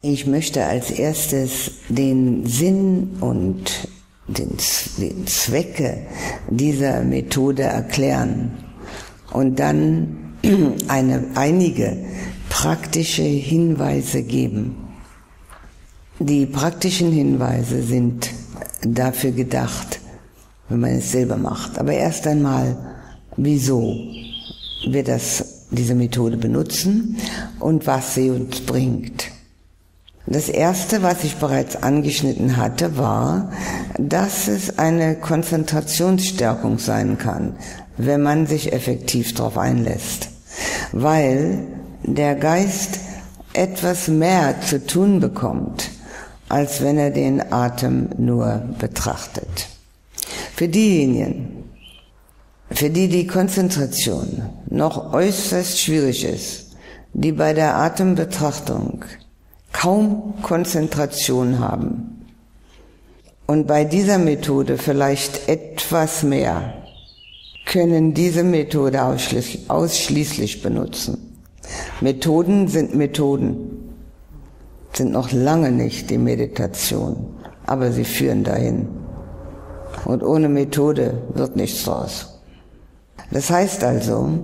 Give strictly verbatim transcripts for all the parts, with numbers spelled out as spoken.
Ich möchte als erstes den Sinn und den, den Zwecke dieser Methode erklären und dann eine, einige praktische Hinweise geben. Die praktischen Hinweise sind dafür gedacht, wenn man es selber macht. Aber erst einmal, wieso wir das, diese Methode benutzen und was sie uns bringt. Das erste, was ich bereits angeschnitten hatte, war, dass es eine Konzentrationsstärkung sein kann, wenn man sich effektiv darauf einlässt, weil der Geist etwas mehr zu tun bekommt, als wenn er den Atem nur betrachtet. Für diejenigen, für die die Konzentration noch äußerst schwierig ist, die bei der Atembetrachtung kaum Konzentration haben und bei dieser Methode vielleicht etwas mehr, können diese Methode ausschließlich, ausschließlich benutzen. Methoden sind Methoden, sind noch lange nicht die Meditation, aber sie führen dahin. Und ohne Methode wird nichts draus. Das heißt also,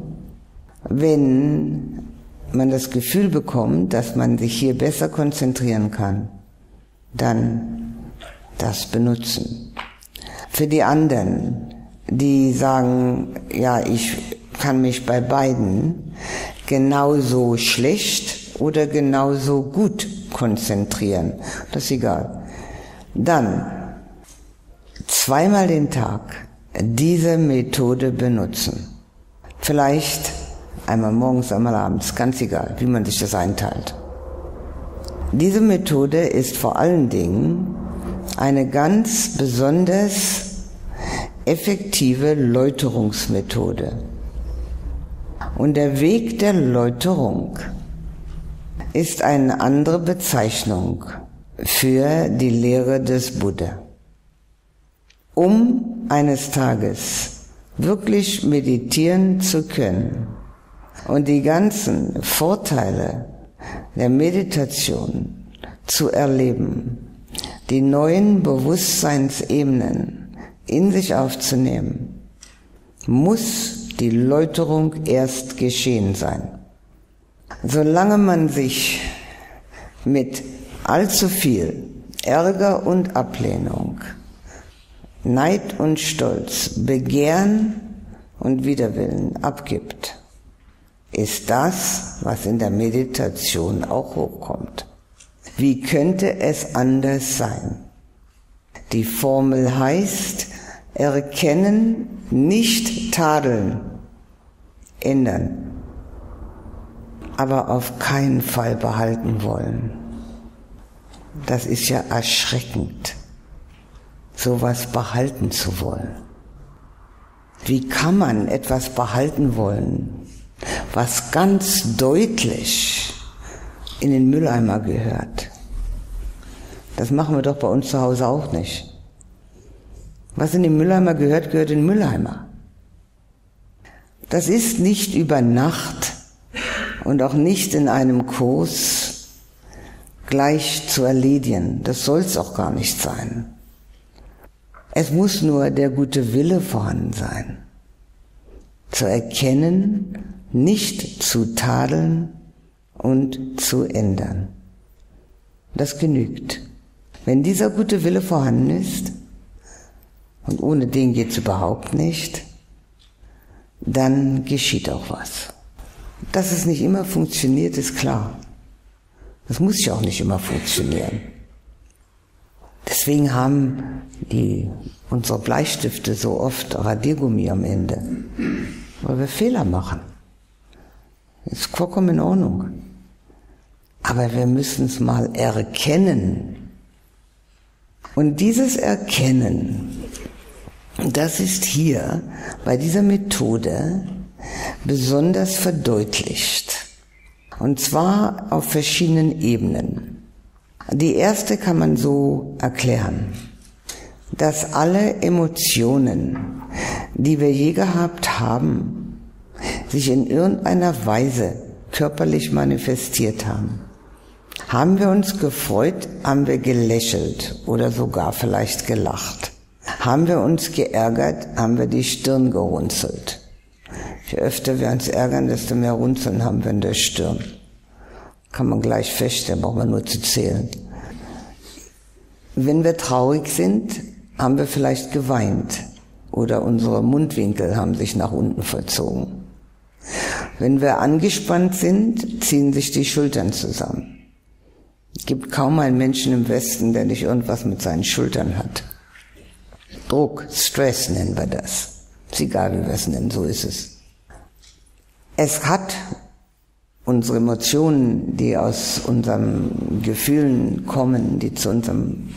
wenn man das Gefühl bekommt, dass man sich hier besser konzentrieren kann, dann das benutzen. Für die anderen, die sagen, ja, ich kann mich bei beiden genauso schlecht oder genauso gut konzentrieren, das ist egal. Dann zweimal den Tag diese Methode benutzen. Vielleicht einmal morgens, einmal abends, ganz egal, wie man sich das einteilt. Diese Methode ist vor allen Dingen eine ganz besonders effektive Läuterungsmethode. Und der Weg der Läuterung ist eine andere Bezeichnung für die Lehre des Buddha. Um eines Tages wirklich meditieren zu können und die ganzen Vorteile der Meditation zu erleben, die neuen Bewusstseinsebenen in sich aufzunehmen, muss die Läuterung erst geschehen sein. Solange man sich mit allzu viel Ärger und Ablehnung, Neid und Stolz, Begehren und Widerwillen abgibt, ist das, was in der Meditation auch hochkommt. Wie könnte es anders sein? Die Formel heißt, erkennen, nicht tadeln, ändern, aber auf keinen Fall behalten wollen. Das ist ja erschreckend, sowas behalten zu wollen. Wie kann man etwas behalten wollen, was ganz deutlich in den Mülleimer gehört? Das machen wir doch bei uns zu Hause auch nicht. Was in den Mülleimer gehört, gehört in den Mülleimer. Das ist nicht über Nacht und auch nicht in einem Kurs gleich zu erledigen. Das soll es auch gar nicht sein. Es muss nur der gute Wille vorhanden sein, zu erkennen, nicht zu tadeln und zu ändern. Das genügt. Wenn dieser gute Wille vorhanden ist, und ohne den geht's überhaupt nicht, dann geschieht auch was. Dass es nicht immer funktioniert, ist klar. Das muss ja auch nicht immer funktionieren. Deswegen haben die, unsere Bleistifte so oft Radiergummi am Ende, weil wir Fehler machen. Ist vollkommen in Ordnung. Aber wir müssen es mal erkennen. Und dieses Erkennen, das ist hier bei dieser Methode besonders verdeutlicht. Und zwar auf verschiedenen Ebenen. Die erste kann man so erklären, dass alle Emotionen, die wir je gehabt haben, sich in irgendeiner Weise körperlich manifestiert haben. Haben wir uns gefreut, haben wir gelächelt oder sogar vielleicht gelacht. Haben wir uns geärgert, haben wir die Stirn gerunzelt. Je öfter wir uns ärgern, desto mehr Runzeln haben wir in der Stirn. Kann man gleich feststellen, braucht man nur zu zählen. Wenn wir traurig sind, haben wir vielleicht geweint oder unsere Mundwinkel haben sich nach unten verzogen. Wenn wir angespannt sind, ziehen sich die Schultern zusammen. Es gibt kaum einen Menschen im Westen, der nicht irgendwas mit seinen Schultern hat. Druck, Stress nennen wir das. Ist egal, wie wir es nennen, so ist es. Es hat unsere Emotionen, die aus unseren Gefühlen kommen, die zu unserem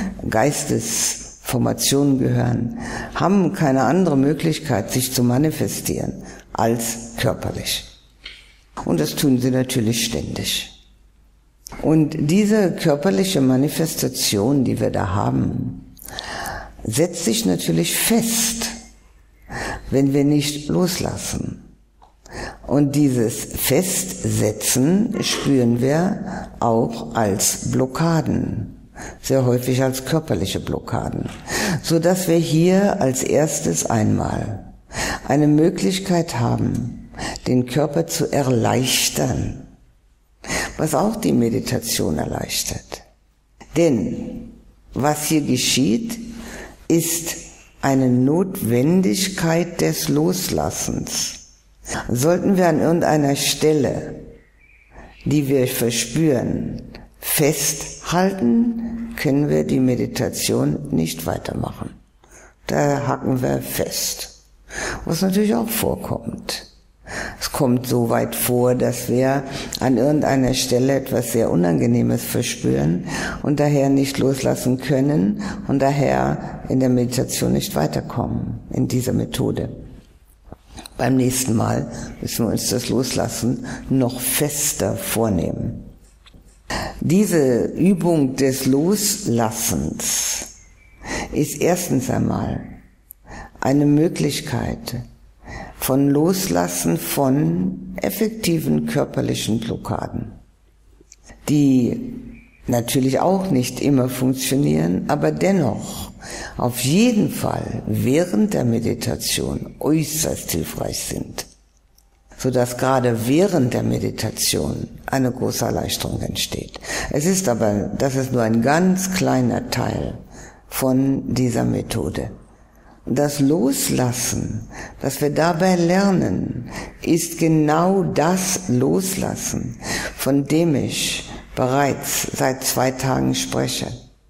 Geistesformationen gehören, haben keine andere Möglichkeit, sich zu manifestieren, als körperlich. Und das tun sie natürlich ständig. Und diese körperliche Manifestation, die wir da haben, setzt sich natürlich fest, wenn wir nicht loslassen. Und dieses Festsetzen spüren wir auch als Blockaden, sehr häufig als körperliche Blockaden, so dass wir hier als erstes einmal eine Möglichkeit haben, den Körper zu erleichtern, was auch die Meditation erleichtert. Denn was hier geschieht, ist eine Notwendigkeit des Loslassens. Sollten wir an irgendeiner Stelle, die wir verspüren, festhalten, können wir die Meditation nicht weitermachen. Da hacken wir fest. Was natürlich auch vorkommt. Es kommt so weit vor, dass wir an irgendeiner Stelle etwas sehr Unangenehmes verspüren und daher nicht loslassen können und daher in der Meditation nicht weiterkommen, in dieser Methode. Beim nächsten Mal müssen wir uns das Loslassen noch fester vornehmen. Diese Übung des Loslassens ist erstens einmal eine Möglichkeit von Loslassen von effektiven körperlichen Blockaden, die natürlich auch nicht immer funktionieren, aber dennoch auf jeden Fall während der Meditation äußerst hilfreich sind, sodass gerade während der Meditation eine große Erleichterung entsteht. Es ist aber, das ist nur ein ganz kleiner Teil von dieser Methode. Das Loslassen, das wir dabei lernen, ist genau das Loslassen, von dem ich bereits seit zwei Tagen spreche.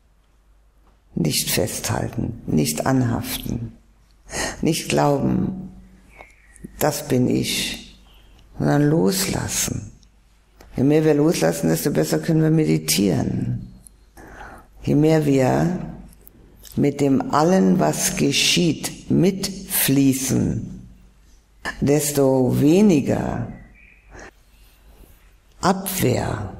Nicht festhalten, nicht anhaften, nicht glauben, das bin ich, sondern loslassen. Je mehr wir loslassen, desto besser können wir meditieren. Je mehr wir mit dem allen, was geschieht, mitfließen, desto weniger Abwehr,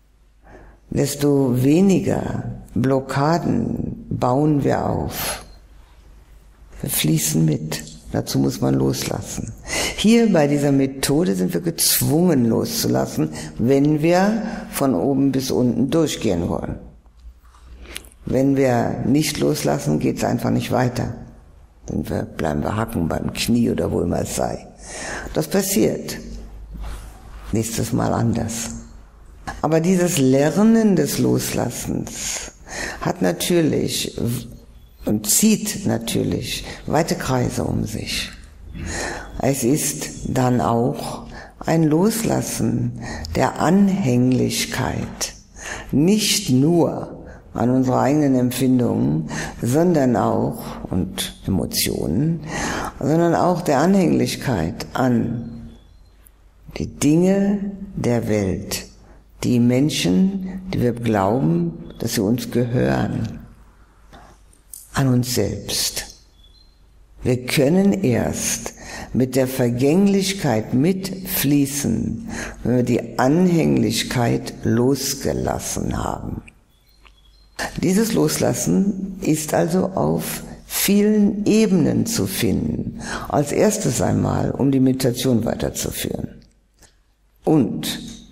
desto weniger Blockaden bauen wir auf. Wir fließen mit. Dazu muss man loslassen. Hier bei dieser Methode sind wir gezwungen loszulassen, wenn wir von oben bis unten durchgehen wollen. Wenn wir nicht loslassen, geht es einfach nicht weiter. Dann wir, bleiben wir hacken beim Knie oder wo immer es sei. Das passiert. Nächstes Mal anders. Aber dieses Lernen des Loslassens hat natürlich und zieht natürlich weite Kreise um sich. Es ist dann auch ein Loslassen der Anhänglichkeit, nicht nur an unsere eigenen Empfindungen, sondern auch, und Emotionen, sondern auch der Anhänglichkeit an die Dinge der Welt, die Menschen, die wir glauben, dass sie uns gehören, an uns selbst. Wir können erst mit der Vergänglichkeit mitfließen, wenn wir die Anhänglichkeit losgelassen haben. Dieses Loslassen ist also auf vielen Ebenen zu finden. Als erstes einmal, um die Meditation weiterzuführen. Und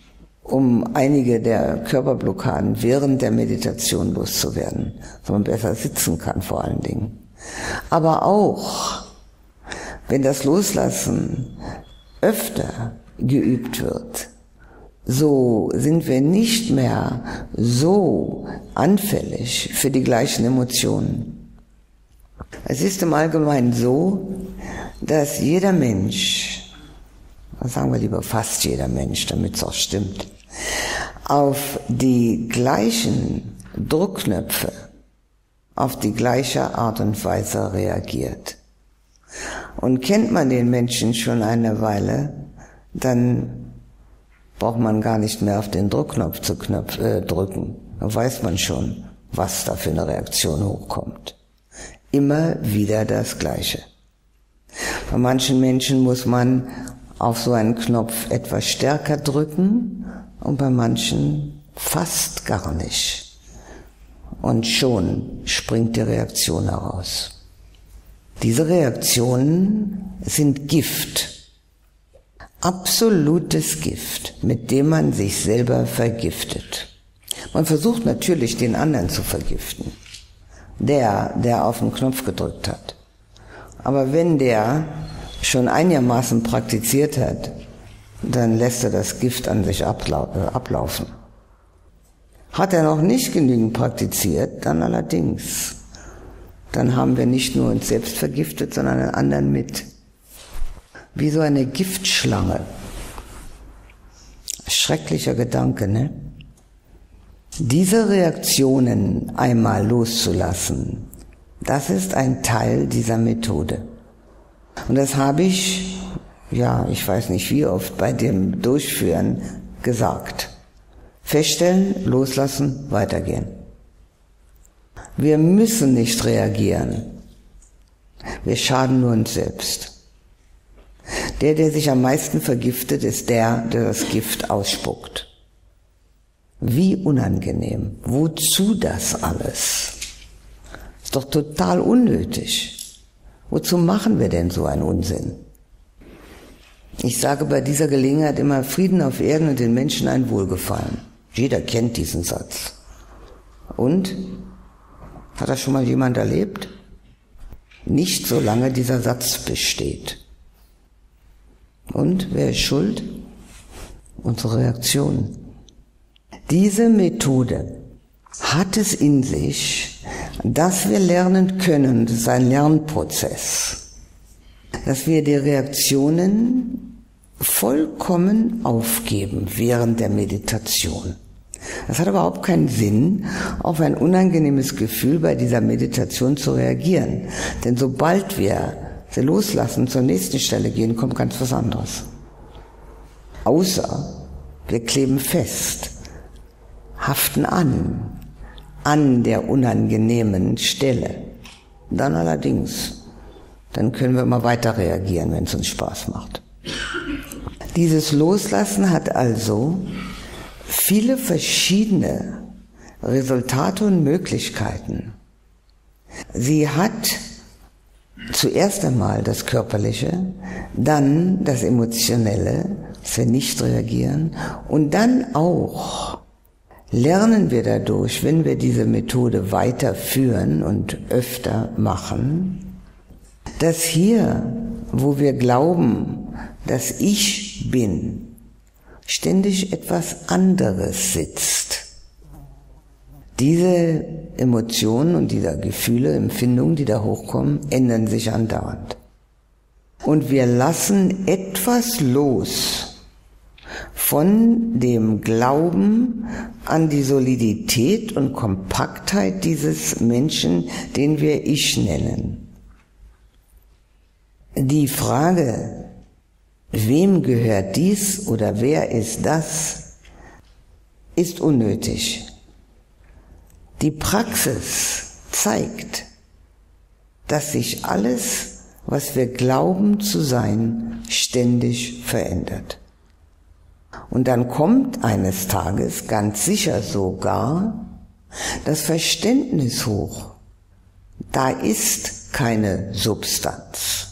um einige der Körperblockaden während der Meditation loszuwerden, so man besser sitzen kann vor allen Dingen. Aber auch, wenn das Loslassen öfter geübt wird, so sind wir nicht mehr so anfällig für die gleichen Emotionen. Es ist im Allgemeinen so, dass jeder Mensch, sagen wir lieber fast jeder Mensch, damit es auch stimmt, auf die gleichen Druckknöpfe, auf die gleiche Art und Weise reagiert. Und kennt man den Menschen schon eine Weile, dann braucht man gar nicht mehr auf den Druckknopf zu knöpf, äh, drücken. Da weiß man schon, was da für eine Reaktion hochkommt. Immer wieder das Gleiche. Bei manchen Menschen muss man auf so einen Knopf etwas stärker drücken und bei manchen fast gar nicht. Und schon springt die Reaktion heraus. Diese Reaktionen sind Gift. Absolutes Gift, mit dem man sich selber vergiftet. Man versucht natürlich, den anderen zu vergiften. Der, der auf den Knopf gedrückt hat. Aber wenn der schon einigermaßen praktiziert hat, dann lässt er das Gift an sich ablaufen. Hat er noch nicht genügend praktiziert, dann allerdings. Dann haben wir nicht nur uns selbst vergiftet, sondern den anderen mit. Wie so eine Giftschlange. Schrecklicher Gedanke, ne? Diese Reaktionen einmal loszulassen, das ist ein Teil dieser Methode. Und das habe ich, ja, ich weiß nicht wie oft, bei dem Durchführen gesagt. Feststellen, loslassen, weitergehen. Wir müssen nicht reagieren. Wir schaden nur uns selbst. Der, der sich am meisten vergiftet, ist der, der das Gift ausspuckt. Wie unangenehm. Wozu das alles? Ist doch total unnötig. Wozu machen wir denn so einen Unsinn? Ich sage bei dieser Gelegenheit immer Frieden auf Erden und den Menschen ein Wohlgefallen. Jeder kennt diesen Satz. Und? Hat das schon mal jemand erlebt? Nicht solange dieser Satz besteht. Und wer ist schuld? Unsere Reaktion. Diese Methode hat es in sich, dass wir lernen können, das ist ein Lernprozess, dass wir die Reaktionen vollkommen aufgeben während der Meditation. Das hat überhaupt keinen Sinn, auf ein unangenehmes Gefühl bei dieser Meditation zu reagieren. Denn sobald wir sie loslassen, zur nächsten Stelle gehen, kommt ganz was anderes. Außer wir kleben fest, haften an, an der unangenehmen Stelle. Dann allerdings, dann können wir mal weiter reagieren, wenn es uns Spaß macht. Dieses Loslassen hat also viele verschiedene Resultate und Möglichkeiten. Sie hat zuerst einmal das Körperliche, dann das Emotionelle, dass wir nicht reagieren, und dann auch lernen wir dadurch, wenn wir diese Methode weiterführen und öfter machen, dass hier, wo wir glauben, dass ich bin, ständig etwas anderes sitzt. Diese Emotionen und diese Gefühle, Empfindungen, die da hochkommen, ändern sich andauernd. Und wir lassen etwas los von dem Glauben an die Solidität und Kompaktheit dieses Menschen, den wir Ich nennen. Die Frage, wem gehört dies oder wer ist das, ist unnötig. Die Praxis zeigt, dass sich alles, was wir glauben zu sein, ständig verändert. Und dann kommt eines Tages ganz sicher sogar das Verständnis hoch. Da ist keine Substanz.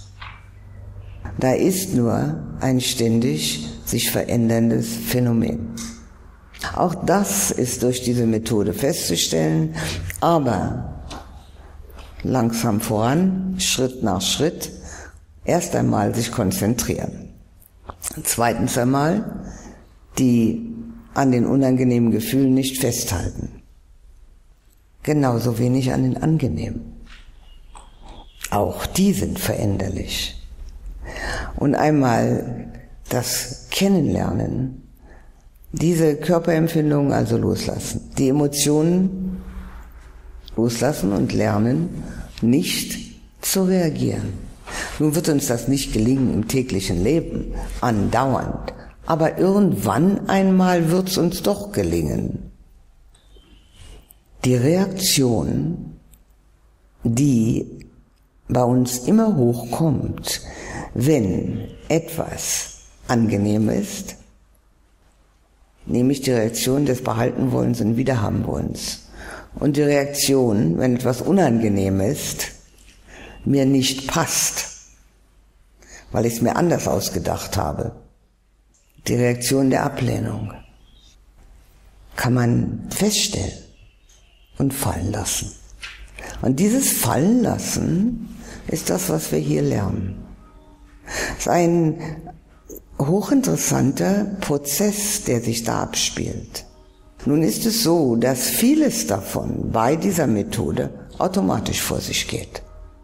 Da ist nur ein ständig sich veränderndes Phänomen. Auch das ist durch diese Methode festzustellen, aber langsam voran, Schritt nach Schritt, erst einmal sich konzentrieren. Zweitens einmal, die an den unangenehmen Gefühlen nicht festhalten. Genauso wenig an den angenehmen. Auch die sind veränderlich. Und einmal das Kennenlernen, diese Körperempfindungen also loslassen, die Emotionen loslassen und lernen, nicht zu reagieren. Nun wird uns das nicht gelingen im täglichen Leben, andauernd, aber irgendwann einmal wird es uns doch gelingen. Die Reaktion, die bei uns immer hochkommt, wenn etwas angenehm ist, nämlich die Reaktion des Behaltenwollens und Wiederhabenwollens. Und die Reaktion, wenn etwas unangenehm ist, mir nicht passt, weil ich es mir anders ausgedacht habe. Die Reaktion der Ablehnung kann man feststellen und fallen lassen. Und dieses Fallen lassen ist das, was wir hier lernen. Es ist ein hochinteressanter Prozess, der sich da abspielt. Nun ist es so, dass vieles davon bei dieser Methode automatisch vor sich geht.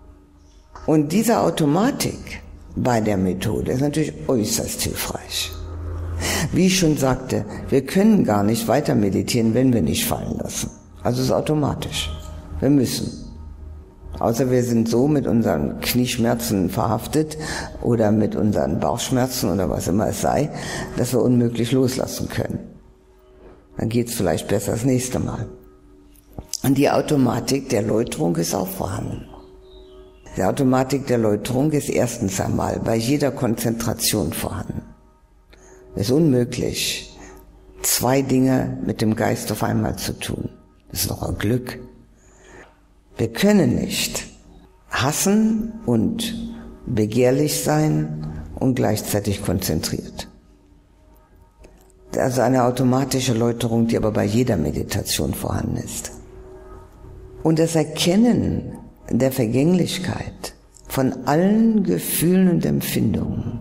Und diese Automatik bei der Methode ist natürlich äußerst hilfreich. Wie ich schon sagte, wir können gar nicht weiter meditieren, wenn wir nicht fallen lassen. Also es ist automatisch. Wir müssen. Außer wir sind so mit unseren Knieschmerzen verhaftet oder mit unseren Bauchschmerzen oder was immer es sei, dass wir unmöglich loslassen können. Dann geht es vielleicht besser das nächste Mal. Und die Automatik der Läuterung ist auch vorhanden. Die Automatik der Läuterung ist erstens einmal bei jeder Konzentration vorhanden. Es ist unmöglich, zwei Dinge mit dem Geist auf einmal zu tun. Das ist doch ein Glück. Wir können nicht hassen und begehrlich sein und gleichzeitig konzentriert. Das ist eine automatische Läuterung, die aber bei jeder Meditation vorhanden ist. Und das Erkennen der Vergänglichkeit von allen Gefühlen und Empfindungen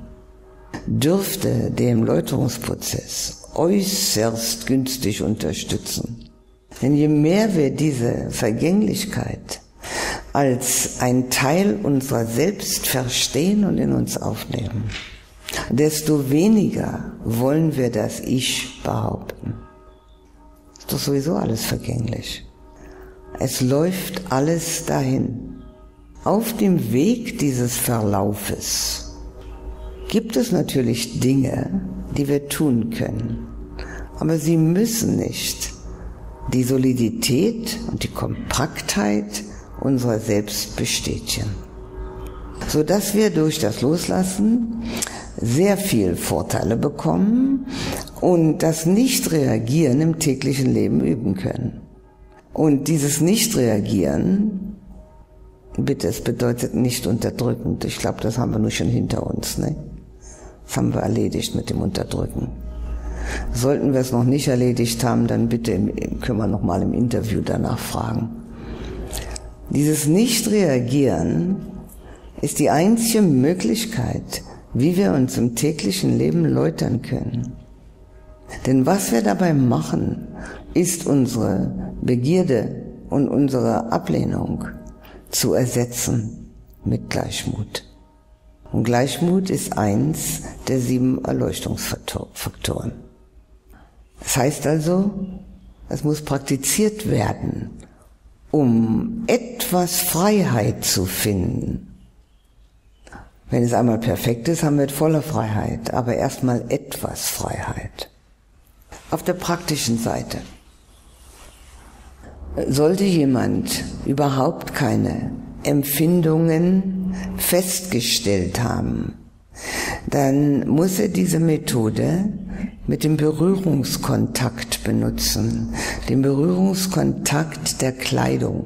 dürfte dem Läuterungsprozess äußerst günstig unterstützen. Denn je mehr wir diese Vergänglichkeit als ein Teil unserer selbst verstehen und in uns aufnehmen, desto weniger wollen wir das Ich behaupten. Ist doch sowieso alles vergänglich. Es läuft alles dahin. Auf dem Weg dieses Verlaufes gibt es natürlich Dinge, die wir tun können, aber sie müssen nicht die Solidität und die Kompaktheit unserer selbst bestätigen, sodass wir durch das Loslassen sehr viel Vorteile bekommen und das Nicht-Reagieren im täglichen Leben üben können. Und dieses Nicht-Reagieren, bitte, es bedeutet nicht unterdrückend. Ich glaube, das haben wir nur schon hinter uns, ne? Das haben wir erledigt mit dem Unterdrücken. Sollten wir es noch nicht erledigt haben, dann bitte können wir noch mal im Interview danach fragen. Dieses Nicht-Reagieren ist die einzige Möglichkeit, wie wir uns im täglichen Leben läutern können. Denn was wir dabei machen, ist unsere Begierde und unsere Ablehnung zu ersetzen mit Gleichmut. Und Gleichmut ist eins der sieben Erleuchtungsfaktoren. Das heißt also, es muss praktiziert werden, um etwas Freiheit zu finden. Wenn es einmal perfekt ist, haben wir volle Freiheit, aber erstmal etwas Freiheit. Auf der praktischen Seite. Sollte jemand überhaupt keine Empfindungen festgestellt haben, dann muss er diese Methode mit dem Berührungskontakt benutzen, dem Berührungskontakt der Kleidung,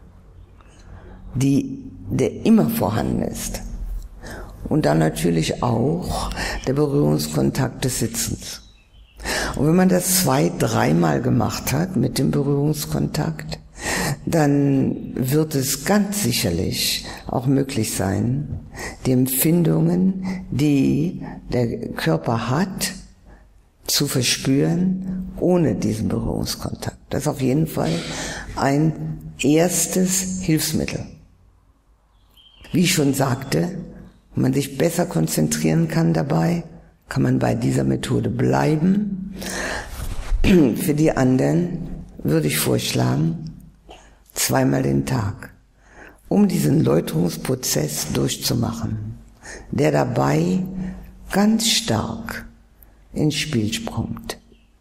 die, der immer vorhanden ist. Und dann natürlich auch der Berührungskontakt des Sitzens. Und wenn man das zwei, dreimal gemacht hat mit dem Berührungskontakt, dann wird es ganz sicherlich auch möglich sein, die Empfindungen, die der Körper hat, zu verspüren, ohne diesen Berührungskontakt. Das ist auf jeden Fall ein erstes Hilfsmittel. Wie ich schon sagte, wenn man sich besser konzentrieren kann dabei, kann man bei dieser Methode bleiben. Für die anderen würde ich vorschlagen, zweimal den Tag, um diesen Läuterungsprozess durchzumachen, der dabei ganz stark ins Spiel kommt.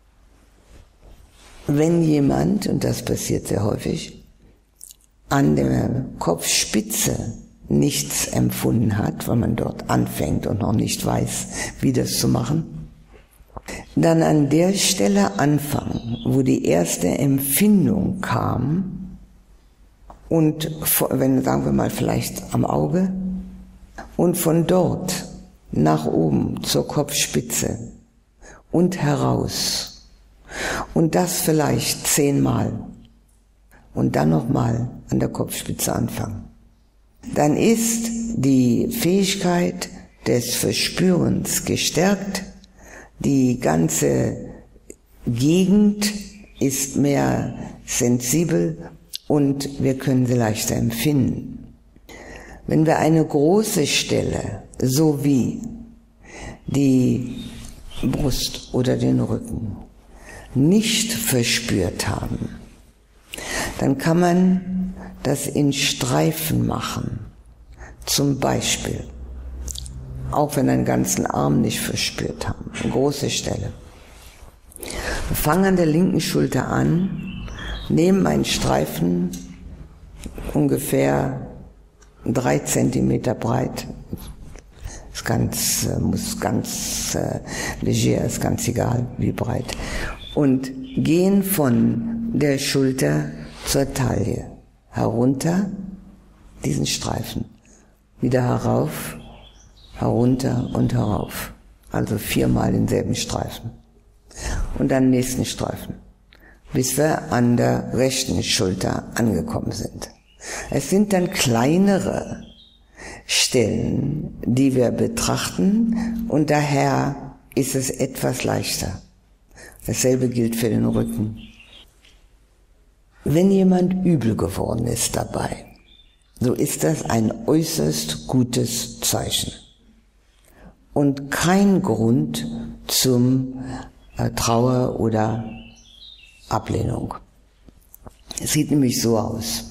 Wenn jemand, und das passiert sehr häufig, an der Kopfspitze nichts empfunden hat, weil man dort anfängt und noch nicht weiß, wie das zu machen, dann an der Stelle anfangen, wo die erste Empfindung kam und, wenn, sagen wir mal, vielleicht am Auge, und von dort nach oben zur Kopfspitze und heraus und das vielleicht zehnmal und dann nochmal an der Kopfspitze anfangen. Dann ist die Fähigkeit des Verspürens gestärkt, die ganze Gegend ist mehr sensibel und wir können sie leichter empfinden. Wenn wir eine große Stelle, so wie die Brust oder den Rücken, nicht verspürt haben, dann kann man das in Streifen machen. Zum Beispiel, auch wenn wir einen ganzen Arm nicht verspürt haben, eine große Stelle. Wir fangen an der linken Schulter an, nehmen einen Streifen, ungefähr drei Zentimeter breit, ist ganz, muss ganz äh, leger, ist ganz egal, wie breit, und gehen von der Schulter zur Taille, herunter, diesen Streifen, wieder herauf, herunter und herauf, also viermal denselben Streifen und dann nächsten Streifen, bis wir an der rechten Schulter angekommen sind. Es sind dann kleinere Stellen, die wir betrachten und daher ist es etwas leichter. Dasselbe gilt für den Rücken. Wenn jemand übel geworden ist dabei, so ist das ein äußerst gutes Zeichen und kein Grund zum äh, Trauer oder Ablehnung. Es sieht nämlich so aus.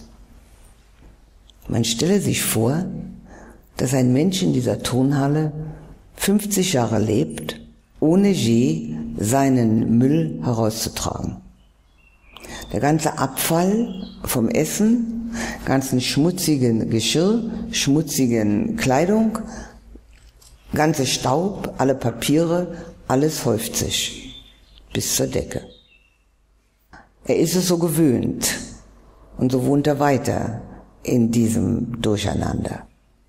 Man stelle sich vor, dass ein Mensch in dieser Turnhalle fünfzig Jahre lebt, ohne je seinen Müll herauszutragen. Der ganze Abfall vom Essen, ganzen schmutzigen Geschirr, schmutzigen Kleidung, ganze Staub, alle Papiere, alles häuft sich bis zur Decke. Er ist es so gewöhnt und so wohnt er weiter in diesem Durcheinander.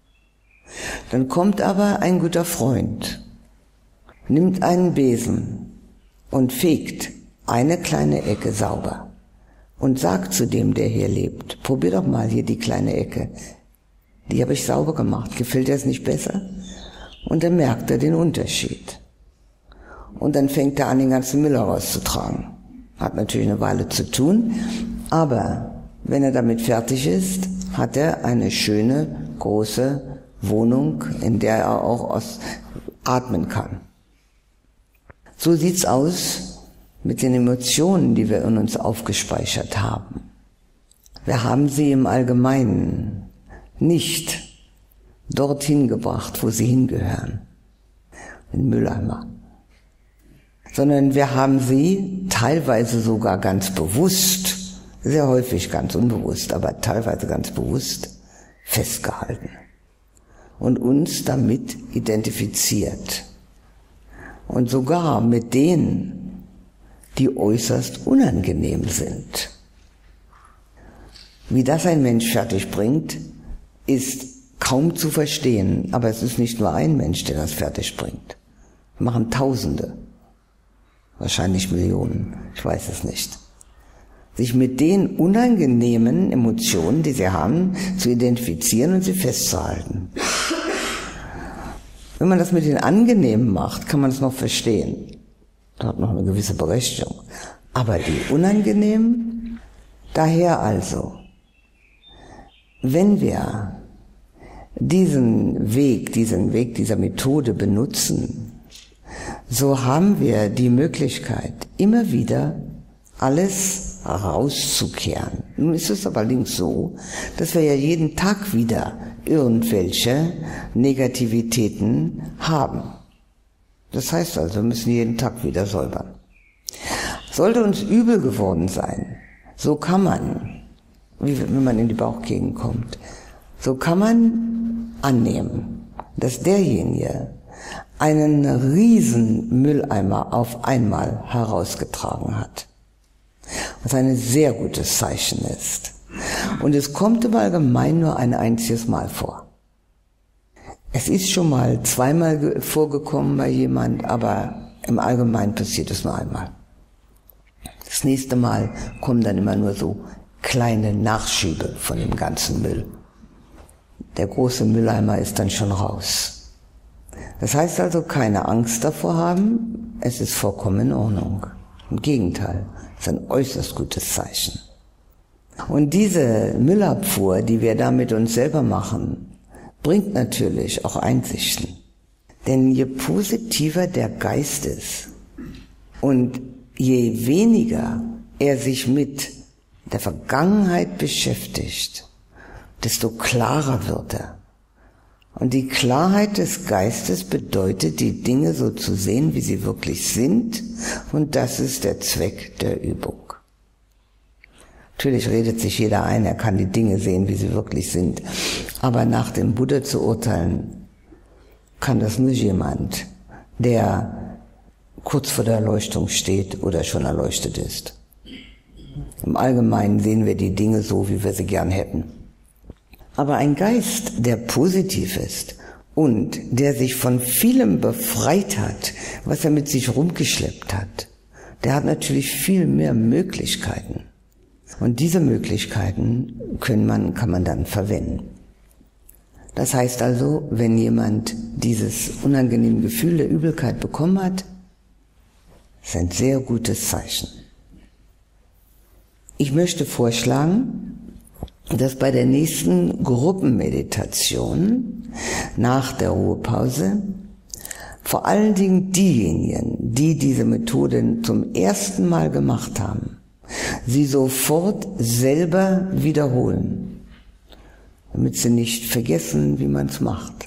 Dann kommt aber ein guter Freund, nimmt einen Besen und fegt eine kleine Ecke sauber und sagt zu dem, der hier lebt, probier doch mal hier die kleine Ecke, die habe ich sauber gemacht, gefällt dir es nicht besser? Und dann merkt er den Unterschied. Und dann fängt er an, den ganzen Müll rauszutragen. Hat natürlich eine Weile zu tun, aber wenn er damit fertig ist, hat er eine schöne, große Wohnung, in der er auch aus atmen kann. So sieht's aus mit den Emotionen, die wir in uns aufgespeichert haben. Wir haben sie im Allgemeinen nicht dorthin gebracht, wo sie hingehören, in den Mülleimer, sondern wir haben sie teilweise sogar ganz bewusst, sehr häufig ganz unbewusst, aber teilweise ganz bewusst festgehalten und uns damit identifiziert. Und sogar mit denen, die äußerst unangenehm sind. Wie das ein Mensch fertig bringt, ist kaum zu verstehen, aber es ist nicht nur ein Mensch, der das fertig bringt. Das machen Tausende. wahrscheinlich Millionen, ich weiß es nicht. Sich mit den unangenehmen Emotionen, die sie haben, zu identifizieren und sie festzuhalten. Wenn man das mit den angenehmen macht, kann man es noch verstehen. Das hat noch eine gewisse Berechtigung. Aber die unangenehmen, daher also, wenn wir diesen Weg, diesen Weg dieser Methode benutzen, so haben wir die Möglichkeit, immer wieder alles rauszukehren. Nun ist es allerdings so, dass wir ja jeden Tag wieder irgendwelche Negativitäten haben. Das heißt also, wir müssen jeden Tag wieder säubern. Sollte uns übel geworden sein, so kann man, wie wenn man in die Bauchgegend kommt, so kann man annehmen, dass derjenige einen riesen Mülleimer auf einmal herausgetragen hat. Was ein sehr gutes Zeichen ist. Und es kommt im Allgemeinen nur ein einziges Mal vor. Es ist schon mal zweimal vorgekommen bei jemand, aber im Allgemeinen passiert es nur einmal. Das nächste Mal kommen dann immer nur so kleine Nachschübe von dem ganzen Müll. Der große Mülleimer ist dann schon raus. Das heißt also, keine Angst davor haben, es ist vollkommen in Ordnung. Im Gegenteil, es ist ein äußerst gutes Zeichen. Und diese Müllabfuhr, die wir da mit uns selber machen, bringt natürlich auch Einsichten. Denn je positiver der Geist ist und je weniger er sich mit der Vergangenheit beschäftigt, desto klarer wird er. Und die Klarheit des Geistes bedeutet, die Dinge so zu sehen, wie sie wirklich sind, und das ist der Zweck der Übung. Natürlich redet sich jeder ein, er kann die Dinge sehen, wie sie wirklich sind, aber nach dem Buddha zu urteilen, kann das nur jemand, der kurz vor der Erleuchtung steht oder schon erleuchtet ist. Im Allgemeinen sehen wir die Dinge so, wie wir sie gern hätten. Aber ein Geist, der positiv ist und der sich von vielem befreit hat, was er mit sich rumgeschleppt hat, der hat natürlich viel mehr Möglichkeiten. Und diese Möglichkeiten können man, kann man dann verwenden. Das heißt also, wenn jemand dieses unangenehme Gefühl der Übelkeit bekommen hat, ist ein sehr gutes Zeichen. Ich möchte vorschlagen, dass bei der nächsten Gruppenmeditation nach der Ruhepause vor allen Dingen diejenigen, die diese Methode zum ersten Mal gemacht haben, sie sofort selber wiederholen, damit sie nicht vergessen, wie man es macht.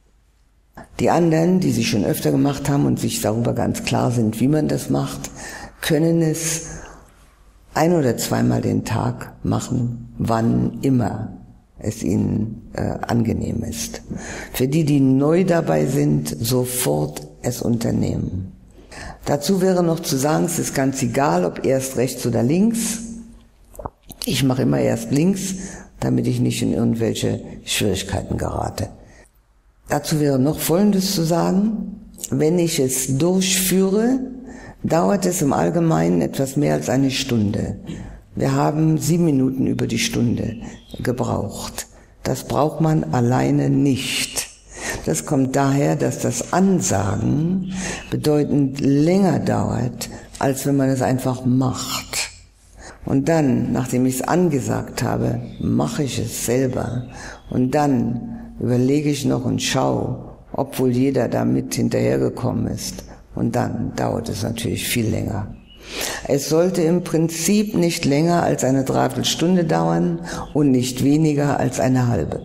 Die anderen, die sie schon öfter gemacht haben und sich darüber ganz klar sind, wie man das macht, können es ein- oder zweimal den Tag machen, wann immer es ihnen äh, angenehm ist. Für die, die neu dabei sind, sofort es unternehmen. Dazu wäre noch zu sagen, es ist ganz egal, ob erst rechts oder links. Ich mache immer erst links, damit ich nicht in irgendwelche Schwierigkeiten gerate. Dazu wäre noch Folgendes zu sagen: Wenn ich es durchführe, dauert es im Allgemeinen etwas mehr als eine Stunde. Wir haben sieben Minuten über die Stunde gebraucht. Das braucht man alleine nicht. Das kommt daher, dass das Ansagen bedeutend länger dauert, als wenn man es einfach macht. Und dann, nachdem ich es angesagt habe, mache ich es selber. Und dann überlege ich noch und schaue, ob wohl jeder damit hinterhergekommen ist. Und dann dauert es natürlich viel länger. Es sollte im Prinzip nicht länger als eine Dreiviertelstunde dauern und nicht weniger als eine halbe.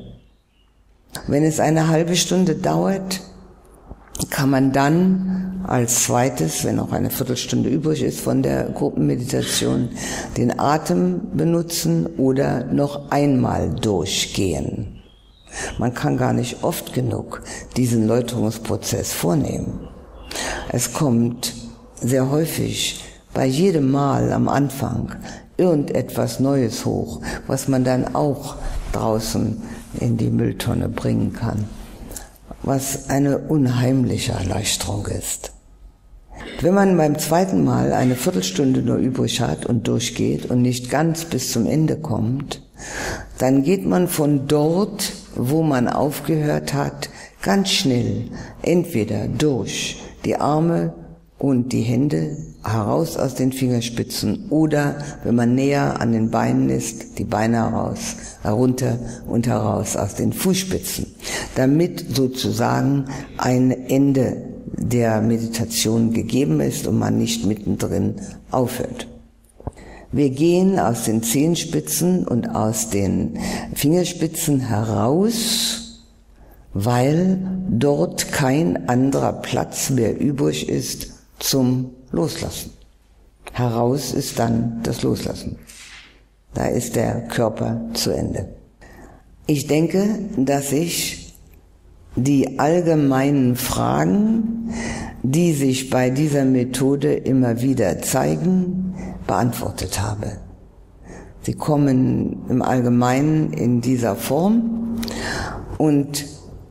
Wenn es eine halbe Stunde dauert, kann man dann als zweites, wenn noch eine Viertelstunde übrig ist von der Gruppenmeditation, den Atem benutzen oder noch einmal durchgehen. Man kann gar nicht oft genug diesen Läuterungsprozess vornehmen. Es kommt sehr häufig bei jedem Mal am Anfang irgendetwas Neues hoch, was man dann auch draußen in die Mülltonne bringen kann, was eine unheimliche Erleichterung ist. Wenn man beim zweiten Mal eine Viertelstunde nur übrig hat und durchgeht und nicht ganz bis zum Ende kommt, dann geht man von dort, wo man aufgehört hat, ganz schnell entweder durch die Arme und die Hände heraus aus den Fingerspitzen oder, wenn man näher an den Beinen ist, die Beine heraus, herunter und heraus aus den Fußspitzen, damit sozusagen ein Ende der Meditation gegeben ist und man nicht mittendrin aufhört. Wir gehen aus den Zehenspitzen und aus den Fingerspitzen heraus, weil dort kein anderer Platz mehr übrig ist zum Loslassen. Heraus ist dann das Loslassen. Da ist der Körper zu Ende. Ich denke, dass ich die allgemeinen Fragen, die sich bei dieser Methode immer wieder zeigen, beantwortet habe. Sie kommen im Allgemeinen in dieser Form und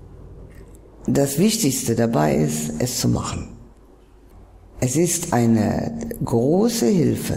das Wichtigste dabei ist, es zu machen. Es ist eine große Hilfe,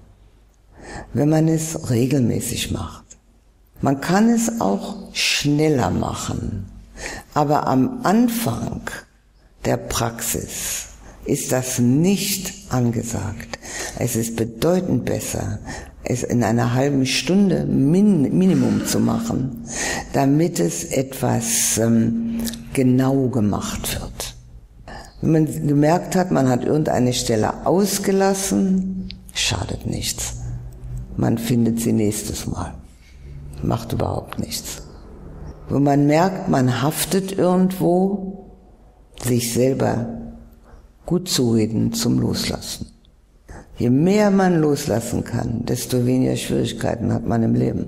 wenn man es regelmäßig macht. Man kann es auch schneller machen, aber am Anfang der Praxis ist das nicht angesagt. Es ist bedeutend besser, es in einer halben Stunde min, Minimum zu machen, damit es etwas ähm, genau gemacht wird. Wenn man gemerkt hat, man hat irgendeine Stelle ausgelassen, schadet nichts. Man findet sie nächstes Mal. Macht überhaupt nichts. Wenn man merkt, man haftet irgendwo, sich selber gut zureden zum Loslassen. Je mehr man loslassen kann, desto weniger Schwierigkeiten hat man im Leben.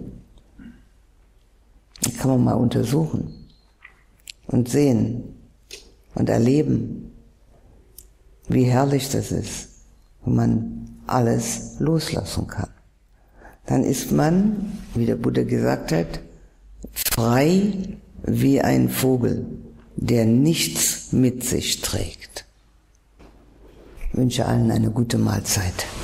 Das kann man mal untersuchen und sehen und erleben, wie herrlich das ist, wenn man alles loslassen kann. Dann ist man, wie der Buddha gesagt hat, frei wie ein Vogel, der nichts mit sich trägt. Ich wünsche allen eine gute Mahlzeit.